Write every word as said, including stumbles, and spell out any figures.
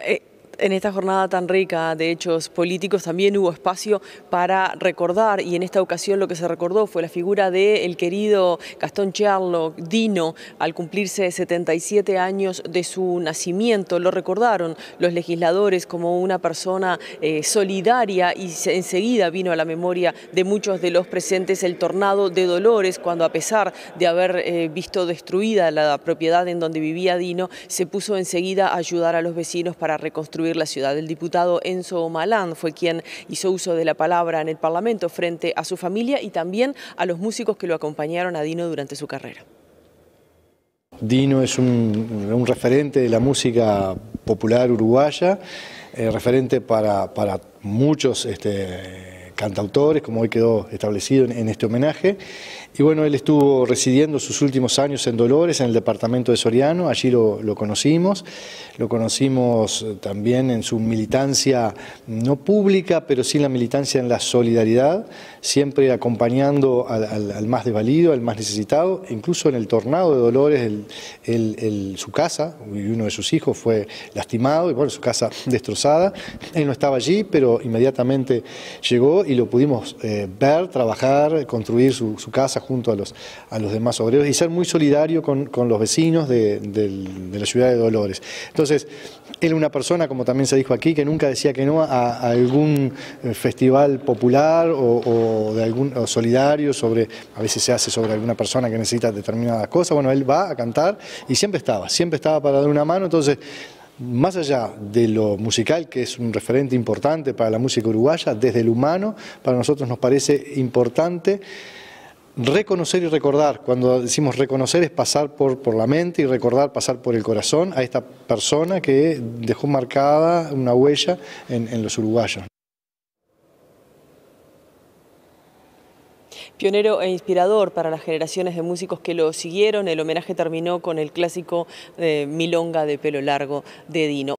Eh, En esta jornada tan rica de hechos políticos también hubo espacio para recordar, y en esta ocasión lo que se recordó fue la figura del querido Gastón Sherlock, Dino, al cumplirse setenta y siete años de su nacimiento. Lo recordaron los legisladores como una persona eh, solidaria, y se, enseguida vino a la memoria de muchos de los presentes el tornado de Dolores, cuando a pesar de haber eh, visto destruida la propiedad en donde vivía Dino, se puso enseguida a ayudar a los vecinos para reconstruir la ciudad. El diputado Enzo Malán fue quien hizo uso de la palabra en el Parlamento frente a su familia y también a los músicos que lo acompañaron a Dino durante su carrera. Dino es un, un referente de la música popular uruguaya, eh, referente para, para muchos este, cantautores, como hoy quedó establecido en, en este homenaje. Y bueno, él estuvo residiendo sus últimos años en Dolores, en el departamento de Soriano, allí lo, lo conocimos. Lo conocimos también en su militancia, no pública, pero sí la militancia en la solidaridad, siempre acompañando al, al, al más desvalido, al más necesitado. Incluso en el tornado de Dolores, el, el, el, su casa, y uno de sus hijos fue lastimado, y bueno, su casa destrozada. Él no estaba allí, pero inmediatamente llegó y lo pudimos eh, ver, trabajar, construir su, su casa junto a los, a los demás obreros y ser muy solidario con, con los vecinos de, de, de la ciudad de Dolores. Entonces, él es una persona, como también se dijo aquí, que nunca decía que no a, a algún festival popular o, o de algún o solidario, sobre, a veces se hace sobre alguna persona que necesita determinadas cosas. Bueno, él va a cantar y siempre estaba, siempre estaba para dar una mano. Entonces, más allá de lo musical, que es un referente importante para la música uruguaya, desde lo humano, para nosotros nos parece importante reconocer y recordar. Cuando decimos reconocer es pasar por, por la mente, y recordar, pasar por el corazón a esta persona que dejó marcada una huella en, en los uruguayos. Pionero e inspirador para las generaciones de músicos que lo siguieron, el homenaje terminó con el clásico eh, Milonga de pelo largo de Dino.